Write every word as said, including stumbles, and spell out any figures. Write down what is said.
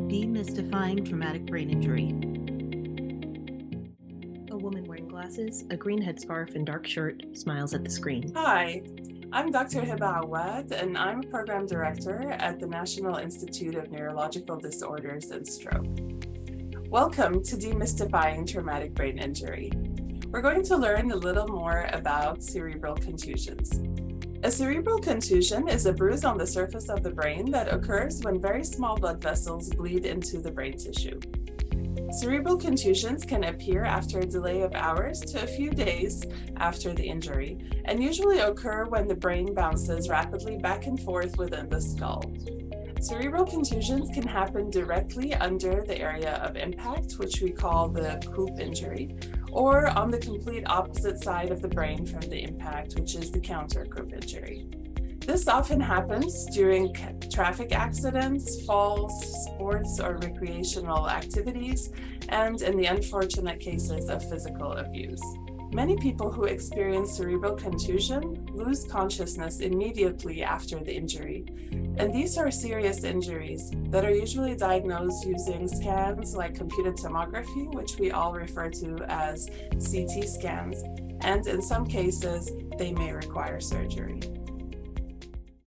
Demystifying Traumatic Brain Injury. A woman wearing glasses, a green headscarf, and dark shirt smiles at the screen. Hi, I'm Doctor Hiba Awad, and I'm a program director at the National Institute of Neurological Disorders and Stroke. Welcome to Demystifying Traumatic Brain Injury. We're going to learn a little more about cerebral contusions. A cerebral contusion is a bruise on the surface of the brain that occurs when very small blood vessels bleed into the brain tissue. Cerebral contusions can appear after a delay of hours to a few days after the injury, and usually occur when the brain bounces rapidly back and forth within the skull. Cerebral contusions can happen directly under the area of impact, which we call the croup injury, or on the complete opposite side of the brain from the impact, which is the counter croup injury. This often happens during traffic accidents, falls, sports or recreational activities, and in the unfortunate cases of physical abuse. Many people who experience cerebral contusion lose consciousness immediately after the injury, and these are serious injuries that are usually diagnosed using scans like computed tomography, which we all refer to as C T scans, and in some cases, they may require surgery.